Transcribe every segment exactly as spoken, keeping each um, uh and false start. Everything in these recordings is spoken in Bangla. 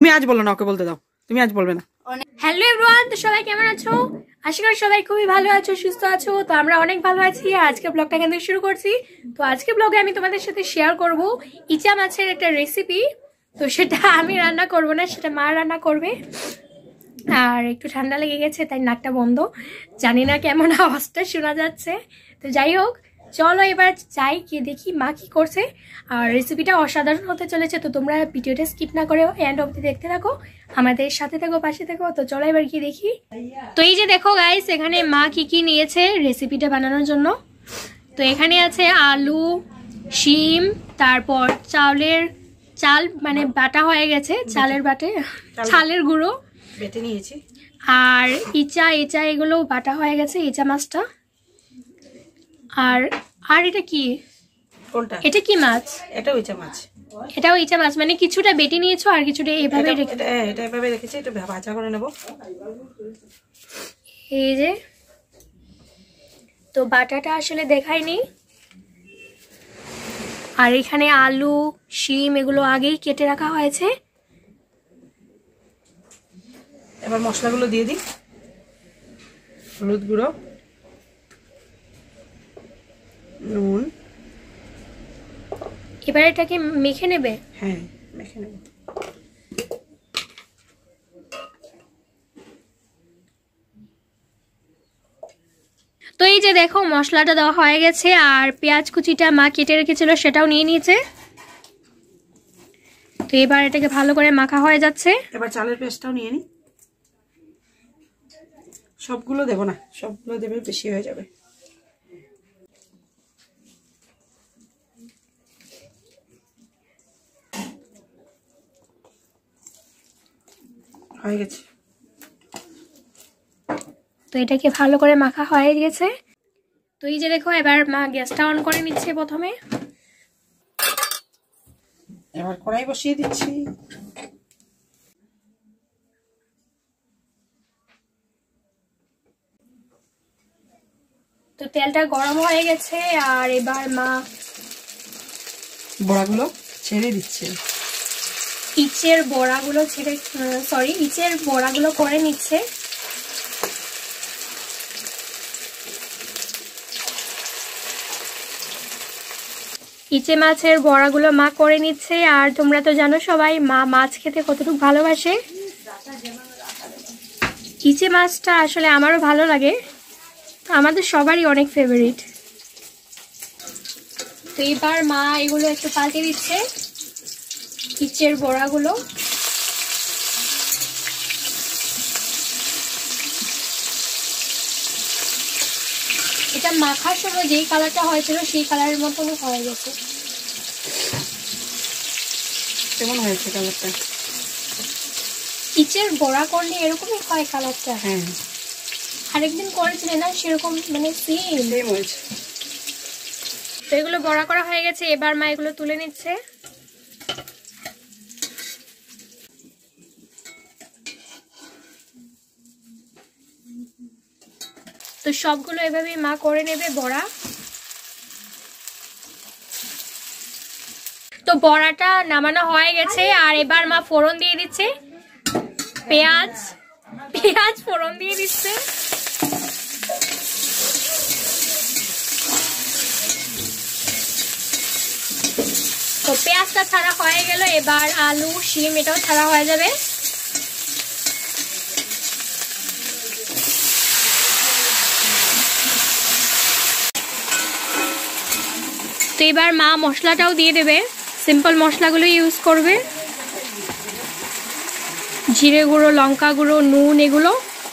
তুমি আজ বলো না, ওকে বলতে দাও, তুমি আজ বলবে না। হ্যালো এভরিওয়ান, তো সবাই কেমন আছো? আশা করি সবাই খুবই ভালো আছো, সুস্থ আছো। তো আমরা অনেক ভালো আছি। আর আজকে ব্লগটা এখান থেকে শুরু করছি। তো আজকে ব্লগে আমি তোমাদের সাথে শেয়ার করব ইচা মাছের একটা রেসিপি। তো সেটা আমি রান্না করব না, সেটা মা রান্না করবে। আর একটু ঠান্ডা লেগে গেছে, তাই নাকটা বন্ধ, জানি না কেমন আওয়াজটা শোনা যাচ্ছে। তো যাই হোক, চলো এবার যাই, গিয়ে দেখি মা কি করছে। আর রেসিপিটা অসাধারণ হতে চলেছে, তো তোমরা ভিডিওটা স্কিপ না করে এন্ড অবধি দেখতে থাকো, আমাদের সাথে থাকো, পাশে থাকো। তো চলো এবার গিয়ে দেখি। তো এই যে দেখো গাইস, এখানে মা কি কি নিয়েছে রেসিপিটা বানানোর জন্য। তো এখানে আছে আলু, শিম, তারপর চালের চাল মানে বাটা হয়ে গেছে, চালের বাটে চালের গুঁড়ো বেটে নিয়েছি, আর ইচা ইচা এগুলো বাটা হয়ে গেছে, ইচা মাছটা। আর আর এটা কি? কোনটা? এটা কি মাছ? এটাও ইচা মাছ। এটাও ইচা মাছ, মানে কিছুটা বেটে নিয়েছো আর কিছুটা এইভাবে রেখে। এটা এটা এইভাবে রেখেছি, একটু ভাজা করে নেব। এই যে, তো বাটাটা আসলে দেখাইনি। আর এখানে আলু, শিম এগুলো আগেই কেটে রাখা হয়েছে। এবার মশলাগুলো দিয়ে দিই। হলুদ গুঁড়ো, নুন। এবার এটাকে মেখে নেবে। হ্যাঁ, মেখে নেব। তো এই যে দেখো, মশলাটা দেওয়া হয়ে গেছে। আর পেঁয়াজ কুচিটা মা কেটে রেখেছিল, সেটাও নিয়ে নিয়েছে। তো এবার এটাকে ভালো করে মাখা হয়ে যাচ্ছে। এবার চালের পেস্টটাও নিয়ে নিই। সবগুলো দেব না, সবগুলো দেবে বেশি হয়ে যাবে। হয়ে গেছে। তো এটাকে ভালো করে মাখা হয়ে গেছে। তো এই যে দেখো, এবার মা গ্যাসটা অন করে নিচ্ছে প্রথমে। এবার কড়াই বসিয়ে দিচ্ছি। তো তেলটা গরম হয়ে গেছে, আর এবার মা বড়াগুলো ছেড়ে দিচ্ছে। ইচের বড়াগুলো ছেড়ে সরি ইচের বড়াগুলো করে নিচ্ছে। ইচে মাছের বড়াগুলো মা করে নিচ্ছে। আর তোমরা তো জানো সবাই, মা মাছ খেতে কতটুকু ভালোবাসে। ইচে মাছটা আসলে আমারও ভালো লাগে, আমাদের সবারই অনেক ফেভারিট। তো এবার মা এগুলো একটু পাল্টে দিচ্ছে, ইচের বড়াগুলো। এটা মাখার সময় যেই কালারটা হয়েছিল সেই কালারের মতন হয়ে গেছে। কেমন হয়েছে কালারটা? ইচের বড়া করলে এরকমই হয় কালারটা। হ্যাঁ, আরেকদিন করেছিলেন না সেরকম, মানে সেম সেম হয়েছে। তো এগুলো বড়া করা হয়ে গেছে, এবার মা এগুলো তুলে নিচ্ছে। তো সবগুলো এভাবে মা করে নেবে বড়া। তো বড়াটা নামানো হয়ে গেছে, আর এবার মা ফোড়ন দিয়ে দিচ্ছে। পেঁয়াজ পেঁয়াজ ফোড়ন দিয়ে দিচ্ছে। তো পেঁয়াজটা ছাড়া হয়ে গেল, এবার আলু, শিম এটাও ছাড়া হয়ে যাবে। তো এবার মা মশলাটাও দিয়ে দেবে, সিম্পল মশলাগুলো ইউজ করবে, জিরে গুঁড়ো, লঙ্কা গুঁড়ো, নুন এগুলো।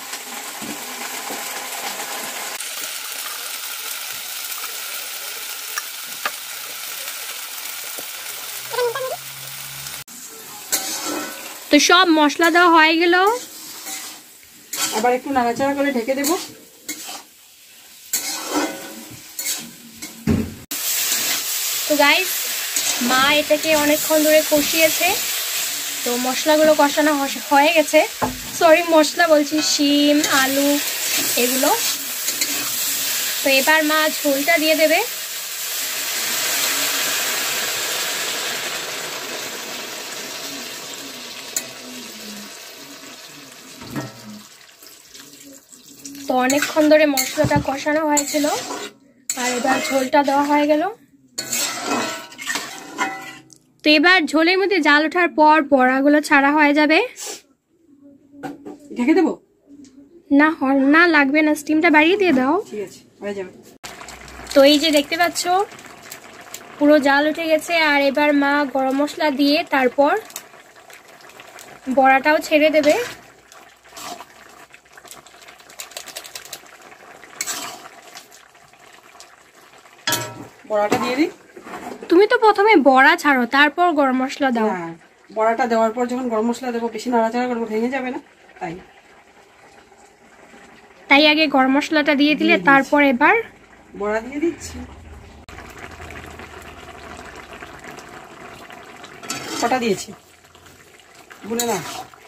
তো সব মশলা দেওয়া হয়ে গেল, আবার একটু নাড়াচাড়া করে ঢেকে দেব। তো গাইস, মা এটাকে অনেকক্ষণ ধরে কষিয়েছে। তো মশলাগুলো কষানো হয়ে গেছে, সরি মশলা বলছি, শিম, আলু এগুলো। তো এবার মা ঝোলটা দিয়ে দেবে। তো অনেকক্ষণ ধরে মশলাটা কষানো হয়েছিল আর এবার ঝোলটা দেওয়া হয়ে গেল। তো এবার ঝোলের মধ্যে জাল ওঠার পর বড়াগুলো ছাড়া হয়ে যাবে। ঢেকে দেবো? না না লাগবে না, স্টিমটা বাড়িয়ে দিয়ে দাও। ঠিক আছে, হয়ে যাবে। তো এই যে দেখতে পাচ্ছ পুরো জাল উঠে গেছে আর এবার মা গরম মশলা দিয়ে তারপর বড়াটাও ছেড়ে দেবে। বড়াটা দিয়ে দিই। তুমি তো প্রথমে বড়া ছাড়ো তারপর গরম মশলা দাও। বড়াটা দেওয়ার পর যখন গরম মশলা দেবো বেশি নাড়াচাড়া করবো, ভেঙে যাবে না, তাই তাই আগে গরম মশলাটা দিয়ে দিলে তারপর এবার বড়া দিয়ে দিচ্ছি। কটা দিয়েছি গুনে না?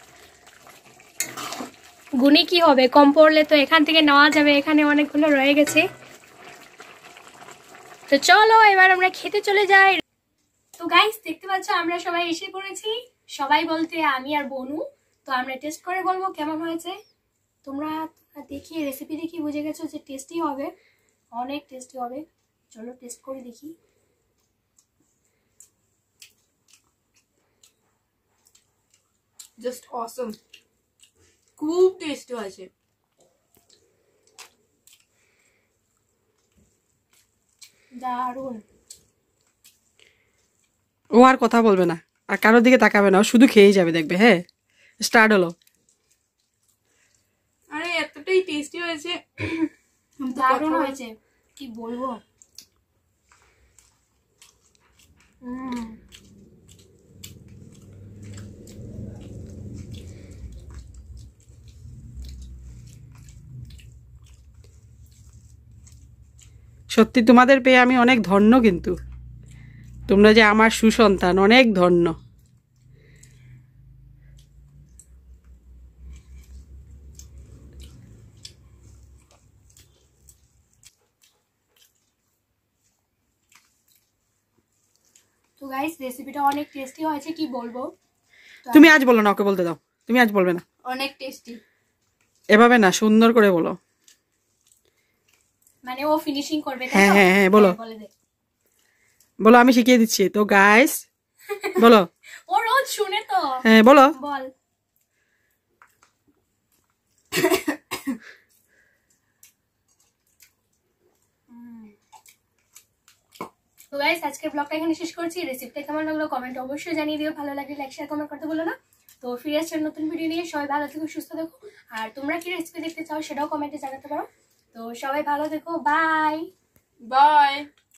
গুনে কি হবে, কম পড়লে তো এখান থেকে নেওয়া যাবে, এখানে অনেকগুলো রয়ে গেছে। তো চলো এবার আমরা খেতে চলে যাই। তো গাইস দেখতে পাচ্ছ আমরা সবাই এসে পড়েছি, সবাই বলতে আমি আর বনু। তো আমরা টেস্ট করে বলবো কেমন হয়েছে। তোমরা দেখি রেসিপি দেখি বুঝে গেছো যে টেস্টি হবে, অনেক টেস্টি হবে। চলো টেস্ট করে দেখি। জাস্ট অসম, খুব টেস্টি হয়েছে। দারুণ। ও আর কথা বলবে না, আর কারোর দিকে তাকাবে না, ও শুধু খেয়েই যাবে, দেখবে। হ্যাঁ, স্টার্ট হলো। আরে এতটাই টেস্টি হয়েছে, দারুণ হয়েছে, কি বলবো। হুম সত্যি তোমাদের পেয়ে আমি অনেক ধন্য, কিন্তু তোমরা যে আমার সুসন্তান, অনেক ধন্য। তো গাইস রেসিপিটা অনেক টেস্টি হয়েছে, কি বলবো। তুমি আজ বলো না, ওকে বলতে দাও। তুমি আজ বলবে না, অনেক টেস্টি। এভাবে না, সুন্দর করে বলো। মানে ও ফিনিশিং করবে। হ্যাঁ হ্যাঁ হ্যাঁ বলো, বলো, আমি শিখিয়ে দিচ্ছি। তো গাইস বলো। ও রোজ শুনে তো। হ্যাঁ বলো, বল। তো গাইস আজকের ব্লগটা এখানে শেষ করছি। রেসিপিটা কেমন লাগলো কমেন্ট অবশ্যই জানিয়ে দিও, ভালো লাগলে লাইক শেয়ার কমেন্ট করতে ভুলো না। তো ফিরে আসছে নতুন ভিডিও নিয়ে, সবাই ভালো থেকো সুস্থ থেকো। আর তোমরা কি রেসিপি দেখতে চাও সেটাও কমেন্টে জানাতে পারো। তো সবাই ভালো থেকো, বাই বাই।